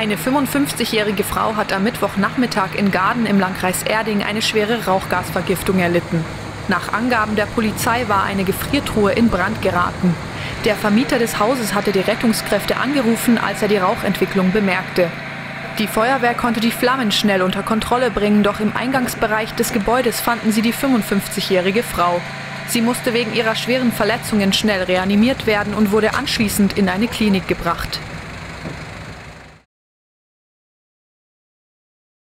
Eine 55-jährige Frau hat am Mittwochnachmittag in Gaden im Landkreis Erding eine schwere Rauchgasvergiftung erlitten. Nach Angaben der Polizei war eine Gefriertruhe in Brand geraten. Der Vermieter des Hauses hatte die Rettungskräfte angerufen, als er die Rauchentwicklung bemerkte. Die Feuerwehr konnte die Flammen schnell unter Kontrolle bringen, doch im Eingangsbereich des Gebäudes fanden sie die 55-jährige Frau. Sie musste wegen ihrer schweren Verletzungen schnell reanimiert werden und wurde anschließend in eine Klinik gebracht.